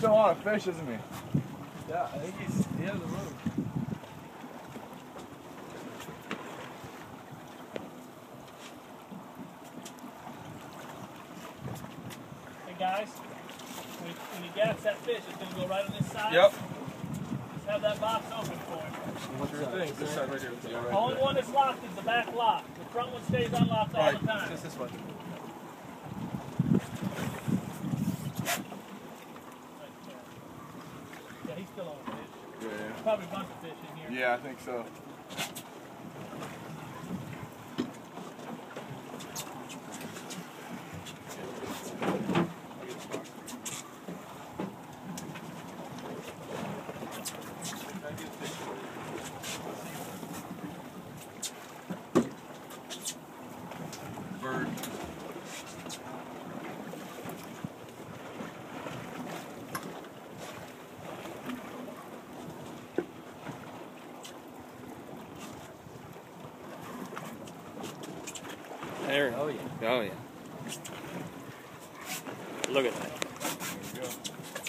catching a lot of fish, isn't he? Yeah, I think he has a room. Hey guys, when you gas that fish, it's going to go right on this side. Yep. Just have that box open for him. What's your thing? This side right here. Yeah, right Only there. one that's locked is the back lock. The front one stays unlocked all the time. Just this one. Yeah, he's still on fish. Yeah. Probably a bunch of fish in here. Yeah, I think so. Bird. There. Oh yeah. Oh yeah. Look at that. There you go.